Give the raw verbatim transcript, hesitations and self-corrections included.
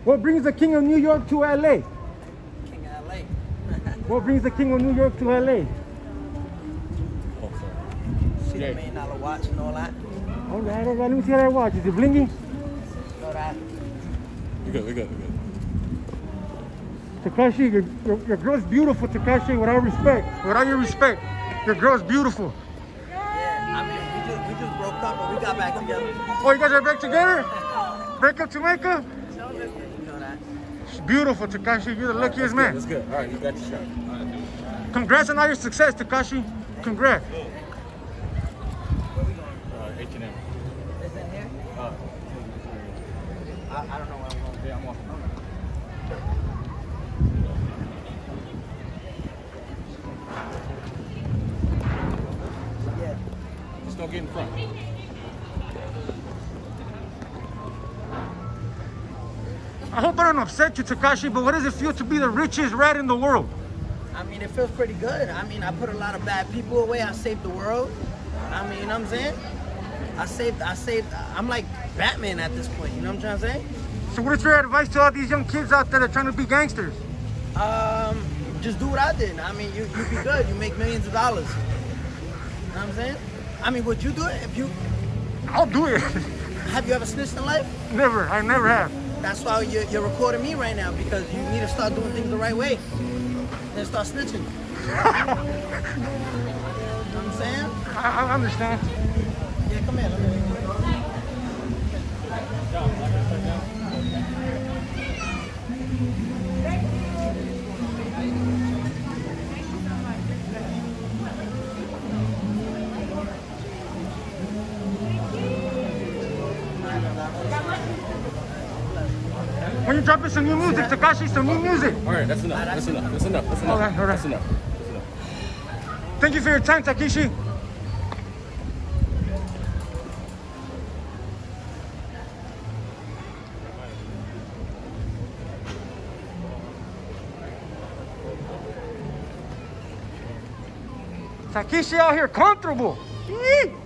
What brings the king of New York to L A? King of L A. What brings the king of New York to L A? Oh, sorry. See the million dollar watch and all that? All right, all right. Let me see how that watch. Is it blingy? Know that? We good, we good, we good. Tekashi, your, your, your girl's beautiful, Tekashi, with all respect. With all your respect. Your girl's beautiful. Yeah, I mean, we just, we just broke up, but we got back together. Oh, you guys are back together? Break up Jamaica? You know that? She's beautiful, Tekashi. You're the luckiest man. That's good. All right, you got your shot. All right. Congrats on all your success, Tekashi. Congrats. Uh, H and M. Is it here? Uh, I, I don't know where I'm going. yeah, I'm off. Yeah. Just don't get in front. I hope I don't upset you, Tekashi, but what does it feel to be the richest rat in the world? I mean, it feels pretty good. I mean, I put a lot of bad people away. I saved the world. I mean, you know what I'm saying? I saved, I saved, I'm like Batman at this point. You know what I'm trying to say? So what is your advice to all these young kids out there that are trying to be gangsters? Um, just do what I did. I mean, you, you be good. You make millions of dollars. You know what I'm saying? I mean, would you do it if you... I'll do it. Have you ever snitched in life? Never. I never have. That's why you're, you're recording me right now, because you need to start doing things the right way. Then start snitching. You know what I'm saying? I, I understand. Yeah, come here. Let me... When you dropping some new music, Tekashi, some new music. All right, that's enough. That's enough. That's enough. That's enough. All right, all right. That's enough. That's enough. Thank you for your time, Takeshi. Takeshi out here comfortable. Yee.